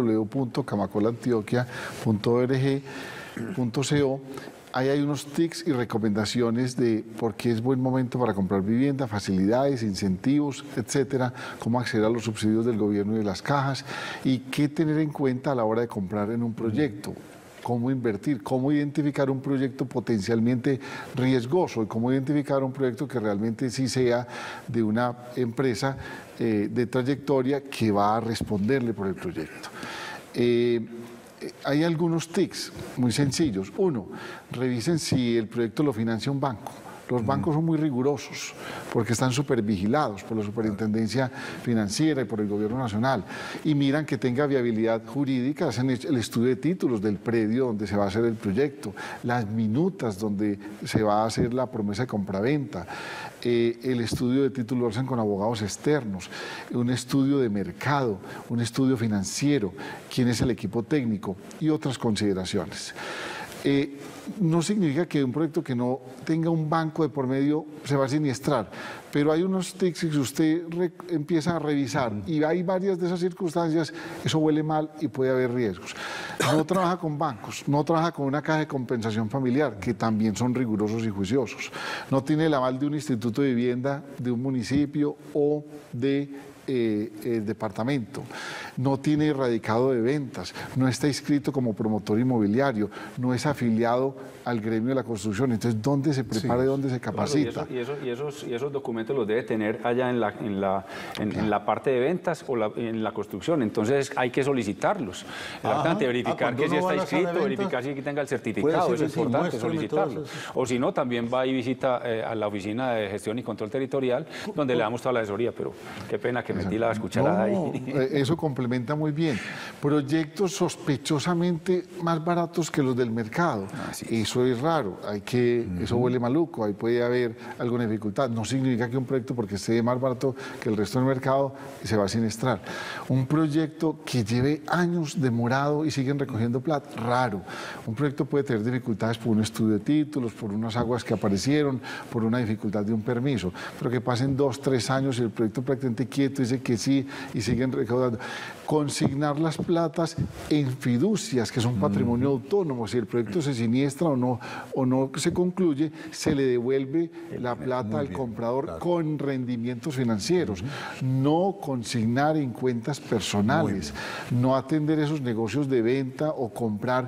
D: www.camacolantioquia.org.co, ahí hay unos tips y recomendaciones de por qué es buen momento para comprar vivienda, facilidades, incentivos, etcétera, cómo acceder a los subsidios del gobierno y de las cajas, y qué tener en cuenta a la hora de comprar en un proyecto. Cómo invertir, cómo identificar un proyecto potencialmente riesgoso y cómo identificar un proyecto que realmente sí sea de una empresa de trayectoria que va a responderle por el proyecto. Hay algunos tips muy sencillos. Uno, revisen si el proyecto lo financia un banco. Los bancos son muy rigurosos porque están supervigilados por la Superintendencia Financiera y por el Gobierno Nacional, y miran que tenga viabilidad jurídica, hacen el estudio de títulos del predio donde se va a hacer el proyecto, las minutas donde se va a hacer la promesa de compraventa, el estudio de títulos lo hacen con abogados externos, un estudio de mercado, un estudio financiero, quién es el equipo técnico y otras consideraciones. No significa que un proyecto que no tenga un banco de por medio se va a siniestrar, pero hay unos tics que usted empieza a revisar y hay varias de esas circunstancias, eso huele mal y puede haber riesgos. No trabaja con bancos, no trabaja con una caja de compensación familiar, que también son rigurosos y juiciosos. No tiene el aval de un instituto de vivienda de un municipio o de el departamento, no tiene radicado de ventas, no está inscrito como promotor inmobiliario, no es afiliado al gremio de la construcción. Entonces, ¿dónde se prepara y dónde se capacita?
E: Claro, y esos documentos los debe tener allá en la parte de ventas o en la construcción. Entonces, hay que solicitarlos. Verificar que sí está inscrito, verificar si tenga el certificado, es importante solicitarlo. O si no, también va y visita a la Oficina de Gestión y Control Territorial, donde le damos toda la asesoría, pero qué pena que metí la cucharada ahí.
D: Eso complementa muy bien. Proyectos sospechosamente más baratos que los del mercado. Eso es raro, eso huele maluco, ahí puede haber alguna dificultad. No significa que un proyecto, porque esté más barato que el resto del mercado, se va a siniestrar. Un proyecto que lleve años demorado y siguen recogiendo plata, raro. Un proyecto puede tener dificultades por un estudio de títulos, por unas aguas que aparecieron, por una dificultad de un permiso, pero que pasen 2, 3 años y el proyecto prácticamente quieto dice que sí y siguen recaudando. Consignar las platas en fiducias, que son patrimonio autónomo. Si el proyecto se siniestra o no se concluye, se le devuelve la plata al comprador con rendimientos financieros. No consignar en cuentas personales, no atender esos negocios de venta o comprar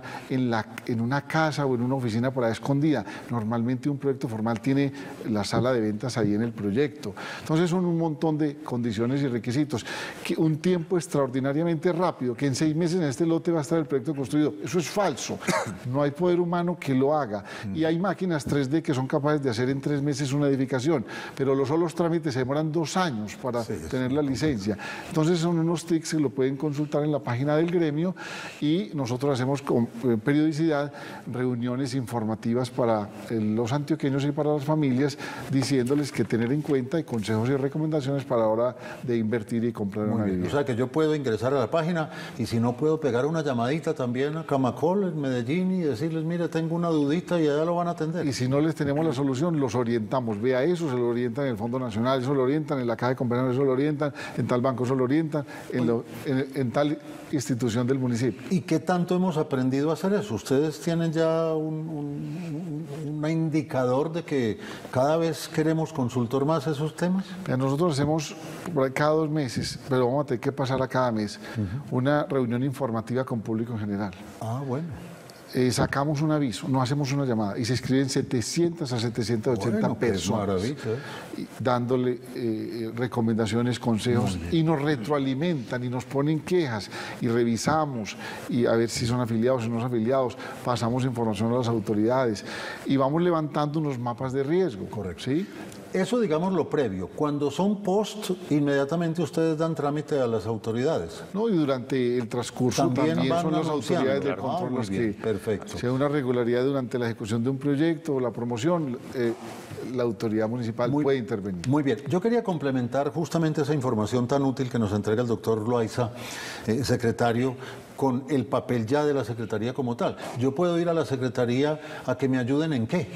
D: en una casa o en una oficina por ahí escondida. Normalmente un proyecto formal tiene la sala de ventas ahí en el proyecto. Entonces son un montón de condiciones y requisitos. Un tiempo extraordinariamente rápido, que en 6 meses en este lote va a estar el proyecto construido. Eso es falso. No hay poder humano que lo haga. Y hay máquinas 3D que son capaces de hacer en 3 meses una edificación, pero los solos trámites se demoran 2 años para tener la licencia. Entonces son unos tics que lo pueden consultar en la página del gremio, y nosotros hacemos con periodicidad reuniones informativas para los antioqueños y para las familias, diciéndoles qué tener en cuenta y consejos y recomendaciones para la hora de invertir y comprar una vivienda.
A: O sea que yo puedo ingresar a la página, y si no, puedo pegar una llamadita también a Camacol en Medellín y decirles, mire, tengo una dudita, y allá lo van a atender.
D: Y si no les tenemos la solución, los orientamos. Vea eso, se lo orientan en el Fondo Nacional, eso lo orientan en la Caja de Compensación, eso lo orientan en tal banco, eso lo orientan en tal institución del municipio.
A: ¿Y qué tanto hemos aprendido a hacer eso? ¿Ustedes tienen ya un indicador de que cada vez queremos consultar más esos temas?
D: Nosotros hacemos, cada cada 2 meses, pero vamos a tener que pasar a cada mes, una reunión informativa con público en general.
A: Ah, bueno.
D: Sacamos un aviso, no hacemos una llamada y se escriben 700 a 780 personas dándole recomendaciones, consejos y nos retroalimentan y nos ponen quejas y revisamos y a ver si son afiliados o no son afiliados, pasamos información a las autoridades y vamos levantando unos mapas de riesgo.
A: Correcto.
D: ¿Sí?
A: Eso, digamos, lo previo. Cuando son post, inmediatamente ustedes dan trámite a las autoridades.
D: No, y durante el transcurso también son las autoridades del control las que,
A: perfecto.
D: Si hay una regularidad durante la ejecución de un proyecto o la promoción, la autoridad municipal puede intervenir.
A: Muy bien. Yo quería complementar justamente esa información tan útil que nos entrega el doctor Loaiza, secretario, con el papel ya de la Secretaría como tal. Yo puedo ir a la Secretaría a que me ayuden ¿en qué?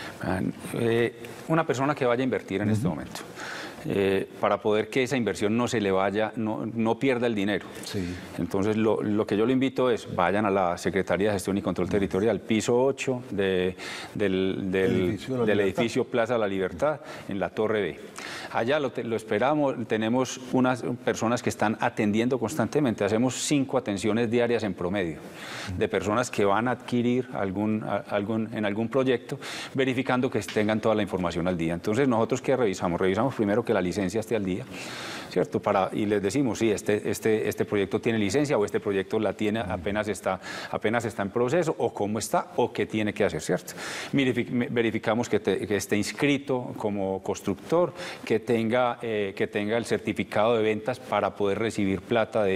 E: Una persona que vaya a invertir en este momento, para poder que esa inversión no se le vaya, no pierda el dinero.
A: Sí.
E: Entonces, lo que yo le invito es, vayan a la Secretaría de Gestión y Control Territorial, piso 8 del edificio Plaza La Libertad, en la Torre B. Allá lo esperamos, tenemos unas personas que están atendiendo constantemente, hacemos 5 atenciones diarias en promedio, de personas que van a adquirir en algún proyecto, verificando que tengan toda la información al día. Entonces, ¿nosotros qué revisamos? Revisamos primero que la licencia esté al día, ¿cierto? Y les decimos, sí, este proyecto tiene licencia o este proyecto la tiene, apenas está en proceso, o cómo está, o qué tiene que hacer, ¿cierto? Verificamos que esté inscrito como constructor, que tenga el certificado de ventas para poder recibir plata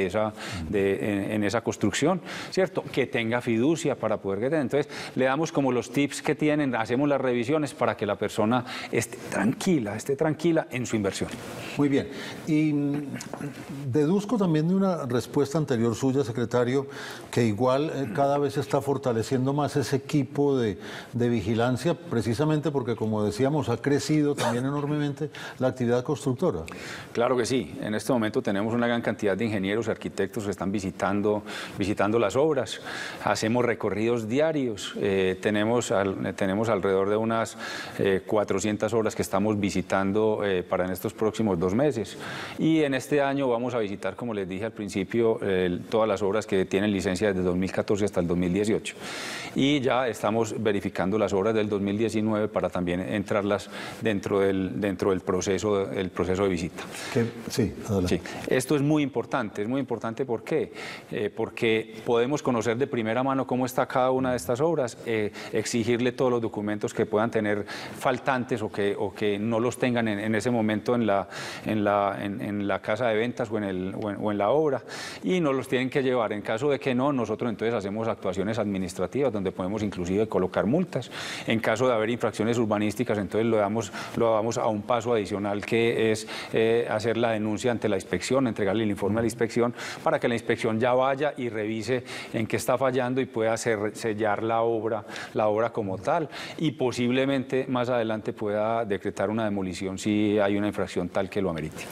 E: en esa construcción, ¿cierto? Que tenga fiducia para poder tener. Entonces, le damos como los tips que tienen, hacemos las revisiones para que la persona esté tranquila en su inversión.
A: Muy bien. Y deduzco también de una respuesta anterior suya, secretario, que igual cada vez se está fortaleciendo más ese equipo de vigilancia, precisamente porque, como decíamos, ha crecido también enormemente la actividad constructora.
E: Claro que sí. En este momento tenemos una gran cantidad de ingenieros, arquitectos que están visitando las obras. Hacemos recorridos diarios. Tenemos alrededor de unas 400 obras que estamos visitando para en estos próximos 2 meses. Y en este año vamos a visitar, como les dije al principio, todas las obras que tienen licencia desde 2014 hasta el 2018. Y ya estamos verificando las obras del 2019 para también entrarlas dentro del proceso de visita.
A: Sí, adelante.
E: Sí. Esto es muy importante ¿por qué? Porque podemos conocer de primera mano cómo está cada una de estas obras, exigirle todos los documentos que puedan tener faltantes o que no los tengan en ese momento en la casa de ventas o en la obra, y nos los tienen que llevar. En caso de que no, nosotros entonces hacemos actuaciones administrativas donde podemos inclusive colocar multas. En caso de haber infracciones urbanísticas, entonces lo damos a un paso adicional, que es hacer la denuncia ante la inspección, entregarle el informe a la inspección para que la inspección ya vaya y revise en qué está fallando y pueda sellar la obra como tal, y posiblemente más adelante pueda decretar una demolición si hay una infracción tal que lo amerite.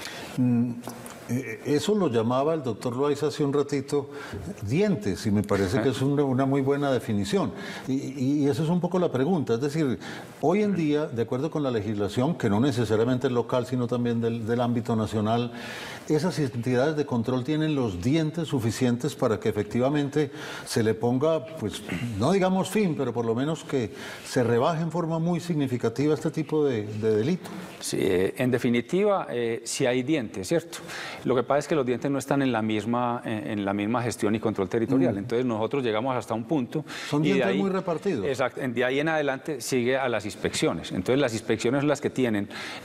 A: Eso lo llamaba el doctor Loaiza hace un ratito dientes, y me parece que es una muy buena definición. Y esa es un poco la pregunta. Es decir, hoy en día, de acuerdo con la legislación, que no necesariamente es local, sino también del ámbito nacional, esas entidades de control tienen los dientes suficientes para que efectivamente se le ponga, pues, no digamos fin, pero por lo menos que se rebaje en forma muy significativa este tipo de delito.
E: Sí, en definitiva, sí hay dientes, ¿cierto? Lo que pasa es que los dientes no están en la misma gestión y control territorial. Entonces nosotros llegamos hasta un punto.
A: Son dientes muy repartidos.
E: Exacto. De ahí en adelante sigue a las inspecciones. Entonces las inspecciones son las que tienen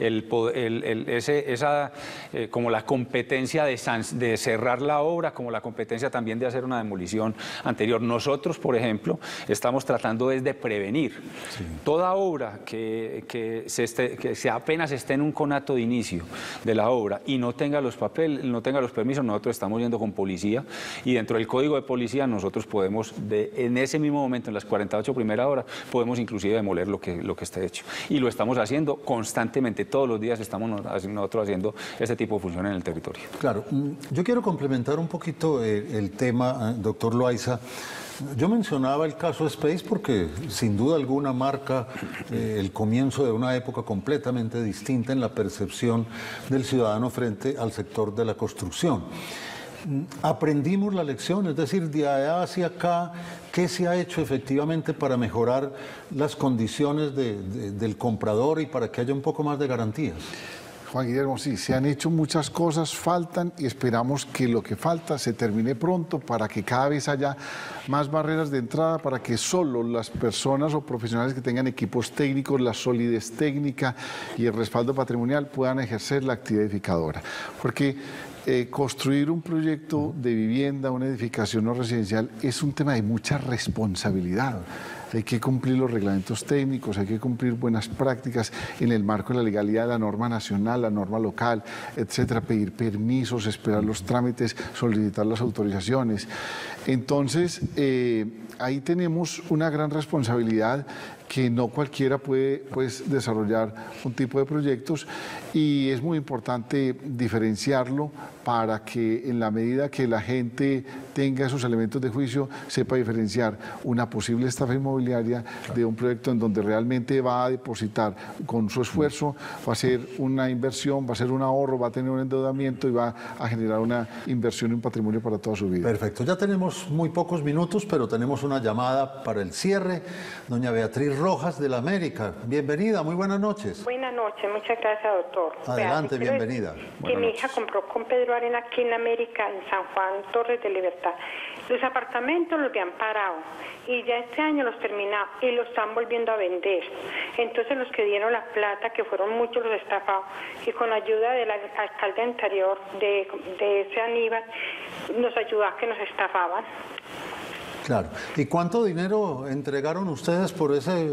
E: como la competencia de cerrar la obra, como la competencia también de hacer una demolición anterior. Nosotros, por ejemplo, estamos tratando de prevenir. Sí. Toda obra que apenas esté en un conato de inicio de la obra y no tenga los papeles, no tenga los permisos, nosotros estamos yendo con policía, y dentro del código de policía nosotros podemos, en ese mismo momento, en las 48 primeras horas, podemos inclusive demoler lo que esté hecho. Y lo estamos haciendo constantemente, todos los días estamos nosotros haciendo este tipo de funciones en el territorio.
A: Claro, yo quiero complementar un poquito el tema, doctor Loaiza, Yo mencionaba el caso Space porque sin duda alguna marca el comienzo de una época completamente distinta en la percepción del ciudadano frente al sector de la construcción. Aprendimos la lección, es decir, de allá hacia acá, ¿qué se ha hecho efectivamente para mejorar las condiciones del comprador y para que haya un poco más de garantías?
D: Juan Guillermo, sí, se han hecho muchas cosas, faltan y esperamos que lo que falta se termine pronto para que cada vez haya más barreras de entrada, para que solo las personas o profesionales que tengan equipos técnicos, la solidez técnica y el respaldo patrimonial puedan ejercer la actividad edificadora. Porque construir un proyecto de vivienda, una edificación no residencial, es un tema de mucha responsabilidad. Hay que cumplir los reglamentos técnicos, hay que cumplir buenas prácticas en el marco de la legalidad, la norma nacional, la norma local, etcétera, pedir permisos, esperar los trámites, solicitar las autorizaciones. Entonces, ahí tenemos una gran responsabilidad que no cualquiera puede desarrollar un tipo de proyectos y es muy importante diferenciarlo para que en la medida que la gente tenga esos elementos de juicio sepa diferenciar una posible estafa inmobiliaria de un proyecto en donde realmente va a depositar con su esfuerzo, va a ser una inversión, va a ser un ahorro, va a tener un endeudamiento y va a generar una inversión y un patrimonio para toda su vida.
A: Perfecto, ya tenemos muy pocos minutos, pero tenemos una llamada para el cierre. Doña Beatriz Rojas de la América, bienvenida, muy buenas noches.
J: Buenas noches, muchas gracias, doctor.
A: Adelante, bienvenida.
J: Que mi hija compró con Pedro Arena aquí en la América, en San Juan, Torres de Libertad. Los apartamentos los habían parado y ya este año los terminaron y los están volviendo a vender. Entonces los que dieron la plata, que fueron muchos los estafados, y con la ayuda del alcalde anterior de ese Aníbal, nos ayudó a que nos estafaban.
A: Claro. ¿Y cuánto dinero entregaron ustedes por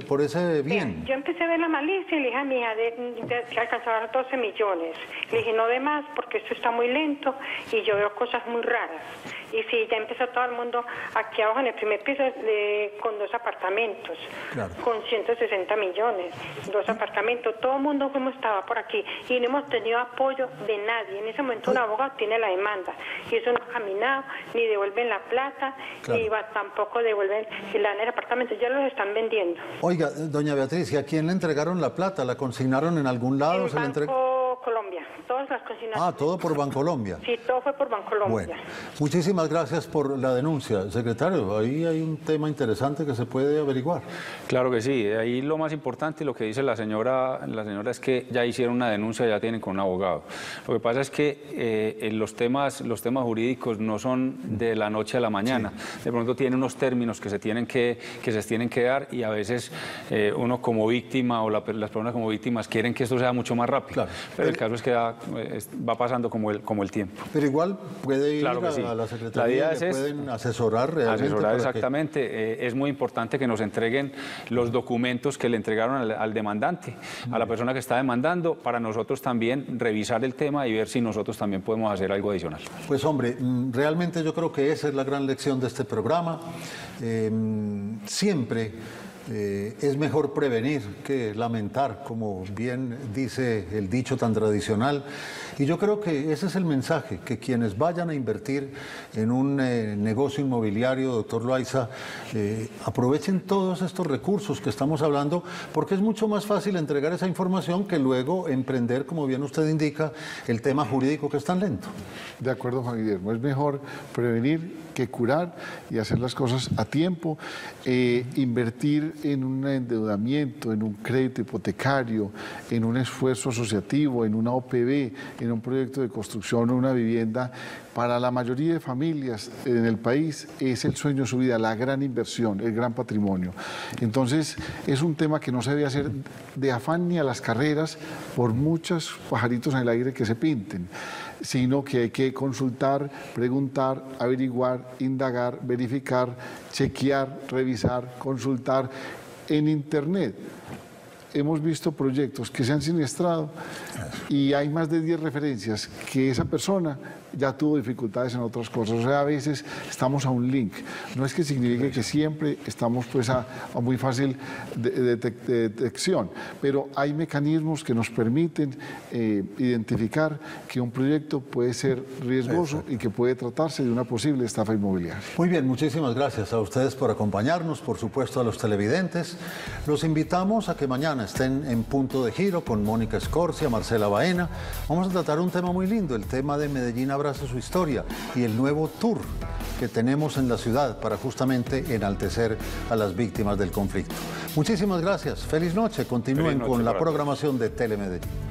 A: ese bien?
J: Yo empecé a ver la malicia y le dije a mi hija que alcanzaba 12 millones. Le dije, no de más, porque esto está muy lento y yo veo cosas muy raras. Y sí, ya empezó todo el mundo aquí abajo en el primer piso con 2 apartamentos, claro, con 160 millones, 2 apartamentos. Todo el mundo como estaba por aquí y no hemos tenido apoyo de nadie. En ese momento un abogado tiene la demanda y eso no ha caminado, ni devuelven la plata, claro, ni tampoco devuelven el apartamento, ya los están vendiendo.
A: Oiga, doña Beatriz, ¿y a quién le entregaron la plata? ¿La consignaron en algún lado?
J: En Banco Colombia, todas las consignaciones.
A: Ah, todo por Bancolombia.
J: Sí, todo fue por Bancolombia.
A: Bueno, muchísimas gracias por la denuncia. Secretario, ahí hay un tema interesante que se puede averiguar.
E: Claro que sí, ahí lo más importante y lo que dice la señora es que ya hicieron una denuncia, ya tienen con un abogado. Lo que pasa es que los temas jurídicos no son de la noche a la mañana. Sí. De pronto tienen unos términos que se tienen que dar y a veces uno como víctima o las personas como víctimas quieren que esto sea mucho más rápido. Claro. Pero el caso es que va pasando como el tiempo.
A: Pero igual puede ir a la Secretaría, pueden asesorar realmente.
E: Asesorar exactamente. Es muy importante que nos entreguen los documentos que le entregaron al demandante, a la persona que está demandando, para nosotros también revisar el tema y ver si nosotros también podemos hacer algo adicional.
A: Pues hombre, realmente yo creo que esa es la gran lección de este programa. Siempre es mejor prevenir que lamentar, como bien dice el dicho tan tradicional. Y yo creo que ese es el mensaje, que quienes vayan a invertir en un negocio inmobiliario, doctor Loaiza, aprovechen todos estos recursos que estamos hablando, porque es mucho más fácil entregar esa información que luego emprender, como bien usted indica, el tema jurídico que es tan lento.
D: De acuerdo, Juan Guillermo, es mejor prevenir que curar y hacer las cosas a tiempo, invertir en un endeudamiento, en un crédito hipotecario, en un esfuerzo asociativo, en una OPB, en un proyecto de construcción o una vivienda, para la mayoría de familias en el país es el sueño de su vida, la gran inversión, el gran patrimonio. Entonces es un tema que no se debe hacer de afán ni a las carreras por muchos pajaritos en el aire que se pinten, sino que hay que consultar, preguntar, averiguar, indagar, verificar, chequear, revisar, consultar en Internet. hemos visto proyectos que se han siniestrado y hay más de 10 referencias que esa persona ya tuvo dificultades en otras cosas. O sea, a veces estamos a un link. No es que signifique que siempre estamos pues a muy fácil detección, pero hay mecanismos que nos permiten identificar que un proyecto puede ser riesgoso y que puede tratarse de una posible estafa inmobiliaria.
A: Muy bien, muchísimas gracias a ustedes por acompañarnos, por supuesto a los televidentes. Los invitamos a que mañana estén en Punto de Giro con Mónica Escorcia, Marcela Baena. Vamos a tratar un tema muy lindo, el tema de Medellín Abraza su historia y el nuevo tour que tenemos en la ciudad para justamente enaltecer a las víctimas del conflicto. Muchísimas gracias, feliz noche, continúen con la programación de Telemedellín.